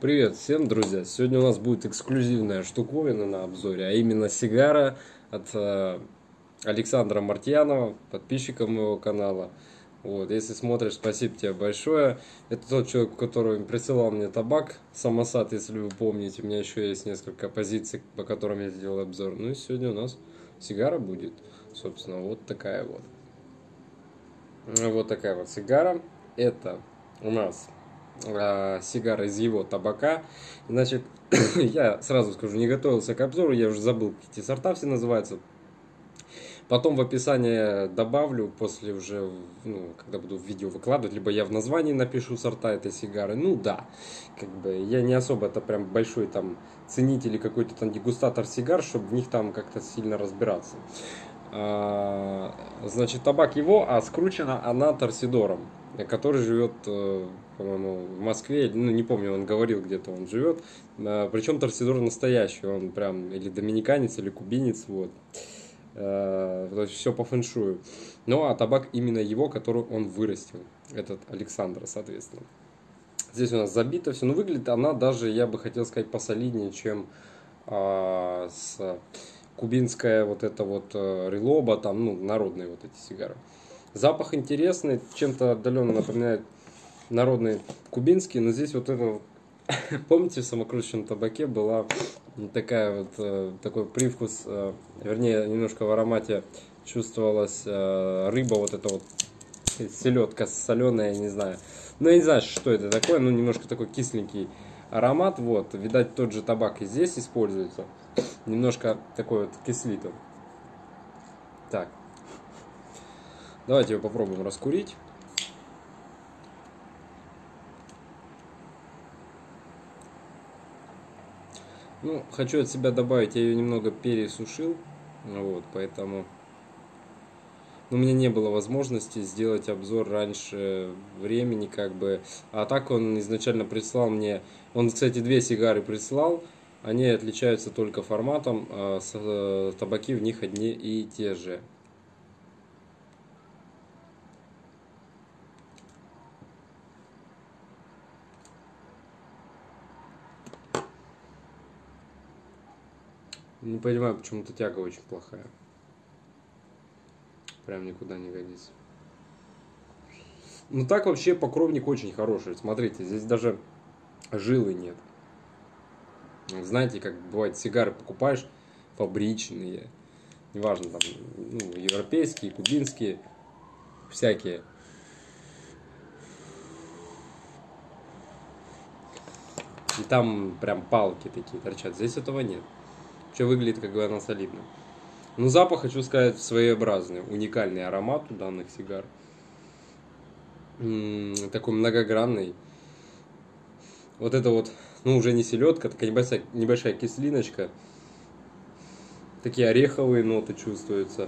Привет всем, друзья! Сегодня у нас будет эксклюзивная штуковина на обзоре, а именно сигара от Александра Мартьянова, подписчика моего канала. Вот, если смотришь, спасибо тебе большое. Это тот человек, который присылал мне табак, самосад, если вы помните. У меня еще есть несколько позиций, по которым я сделал обзор. Ну и сегодня у нас сигара будет, собственно, вот такая вот. Вот такая вот сигара. Это у нас сигара из его табака. Значит, я сразу скажу, не готовился к обзору, я уже забыл, какие эти сорта все называются. Потом в описании добавлю, после уже, когда буду видео выкладывать, либо я в названии напишу сорта этой сигары. Ну да, как бы я не особо это прям большой там ценитель или какой-то там дегустатор сигар, чтобы в них там как-то сильно разбираться. Значит, табак его, а скручена она торсидором, который живет, по-моему, в Москве, ну не помню, он говорил, где-то он живет. Причем торсидор настоящий, он прям или доминиканец, или кубинец, вот. То есть все по фэншую. Ну а табак именно его, который он вырастил, этот Александр, соответственно. Здесь у нас забито все, но выглядит она даже, я бы хотел сказать, посолиднее, чем с кубинская вот эта вот релоба, там, ну, народные вот эти сигары. Запах интересный, чем-то отдаленно напоминает народный кубинский, но здесь вот это вот, помните, в самокруточном табаке была такая вот, такой привкус, вернее, немножко в аромате чувствовалась рыба, вот эта вот селедка соленая, я не знаю. Ну, я не знаю, что это такое, ну, немножко такой кисленький аромат, вот, видать, тот же табак и здесь используется. Немножко такой вот кислит он. Так, давайте его попробуем раскурить. Ну, хочу от себя добавить, я ее немного пересушил, вот, поэтому у меня не было возможности сделать обзор раньше времени, как бы. А так он изначально прислал мне, он, кстати, две сигары прислал, они отличаются только форматом, а табаки в них одни и те же. Не понимаю, почему-то тяга очень плохая. Прям никуда не годится. Ну так вообще покровник очень хороший. Смотрите, здесь даже жилы нет. Знаете, как бывает, сигары покупаешь фабричные, неважно, там, ну, европейские, кубинские, всякие. И там прям палки такие торчат. Здесь этого нет. Что выглядит, как бы, она солидно. Но запах, хочу сказать, своеобразный, уникальный аромат у данных сигар. Такой многогранный. Вот это вот, ну уже не селедка, такая небольшая кислиночка. Такие ореховые ноты чувствуются.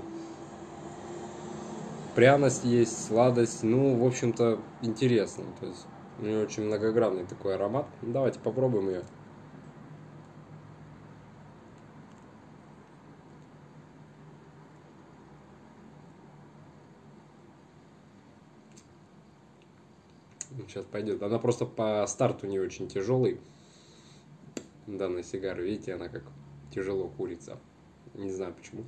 Пряность есть, сладость. Ну, в общем-то, интересно. То есть, у нее очень многогранный такой аромат. Давайте попробуем ее. Сейчас пойдет. Она просто по старту не очень тяжелый. Данная сигара, видите, она как тяжело курится. Не знаю почему.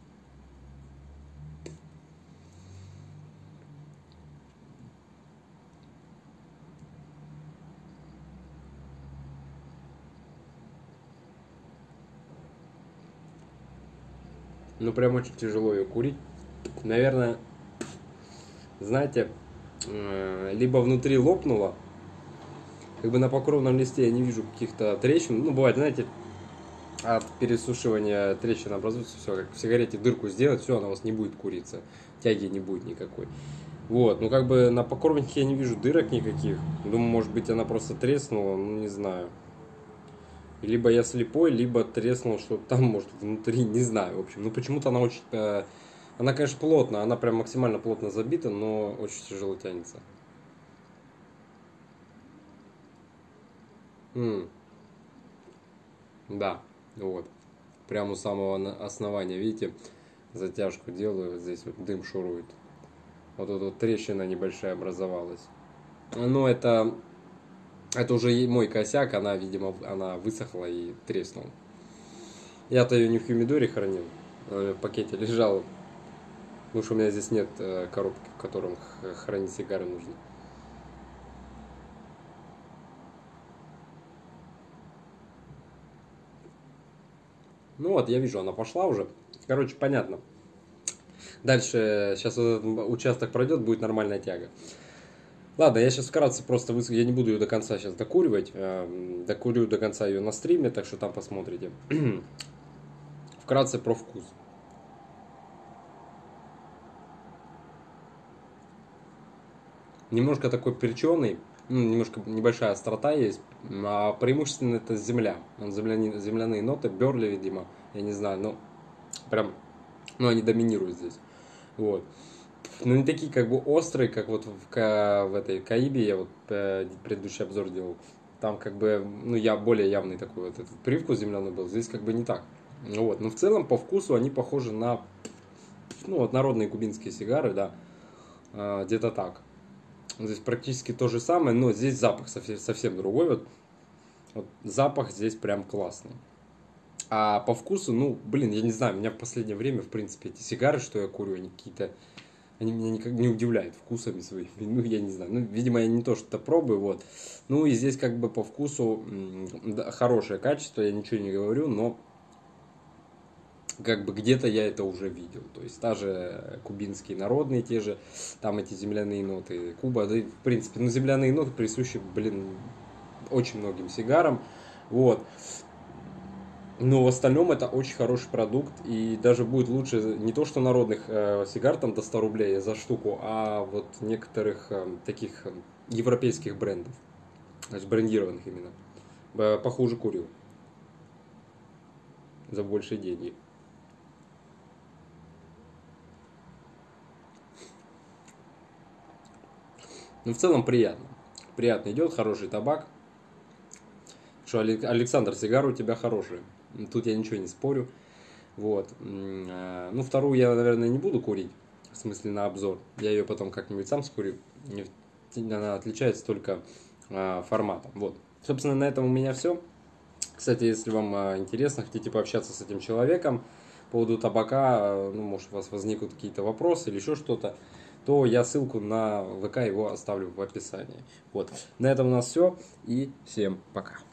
Ну, прям очень тяжело ее курить. Наверное, знаете, либо внутри лопнуло, как бы на покровном листе я не вижу каких-то трещин. Ну, бывает, знаете, от пересушивания трещина образуется, все, как в сигарете дырку сделать, все, она у вас не будет куриться, тяги не будет никакой. Вот, ну как бы на покровнике я не вижу дырок никаких. Думаю, может быть, она просто треснула, ну не знаю. Либо я слепой, либо треснул что-то там, может, внутри, не знаю, в общем. Ну почему-то она очень... Она, конечно, плотно, она прям максимально плотно забита, но очень тяжело тянется. Да, вот. Прямо у самого основания, видите, затяжку делаю, вот здесь вот дым шурует. Вот тут вот трещина небольшая образовалась. Но это Это уже мой косяк, она, видимо, она высохла и треснула. Я-то ее не в хумидоре хранил, в пакете лежала. Потому что у меня здесь нет коробки, в котором хранить сигары нужно. Ну вот, я вижу, она пошла уже. Короче, понятно. Дальше, сейчас вот этот участок пройдет, будет нормальная тяга. Ладно, я сейчас вкратце просто я не буду ее до конца сейчас докуривать. Докурю до конца ее на стриме, так что там посмотрите. Вкратце про вкус. Немножко такой перченый, немножко небольшая острота есть, а преимущественно это земля. Земляные ноты, берли, видимо, я не знаю, но прям, они доминируют здесь. Вот. Но не такие как бы острые, как вот в этой Каибе, я вот предыдущий обзор делал. Там как бы, я более явный такой вот этот привкус земляной был, здесь как бы не так. Вот. Но в целом по вкусу они похожи на, вот народные кубинские сигары, да, где-то так. Здесь практически то же самое, но здесь запах совсем другой. Вот запах здесь прям классный. А по вкусу, я не знаю, меня в последнее время, в принципе, эти сигары, что я курю, они меня никак не удивляют вкусами своими. Я не знаю. Видимо, я не то что-то пробую, вот. И здесь как бы по вкусу хорошее качество, я ничего не говорю, но как бы где-то я это уже видел. То есть даже кубинские народные те же, там эти земляные ноты, Куба, да и в принципе, земляные ноты присущи, очень многим сигарам. Вот. Но в остальном это очень хороший продукт, и даже будет лучше не то, что народных сигар там до 100 рублей за штуку, а вот некоторых таких европейских брендов, то есть брендированных именно. Похуже курил. За большие деньги. В целом приятно. Приятно идет, хороший табак. Что, Александр, сигары у тебя хорошие. Тут я ничего не спорю. Вот. Вторую я, наверное, не буду курить. В смысле, на обзор. Я ее потом как-нибудь сам скурю. Она отличается только форматом. Вот. Собственно, на этом у меня все. Кстати, если вам интересно, хотите пообщаться с этим человеком по поводу табака, может, у вас возникнут какие-то вопросы или еще что-то, то я ссылку на ВК его оставлю в описании. Вот. На этом у нас все. И всем пока.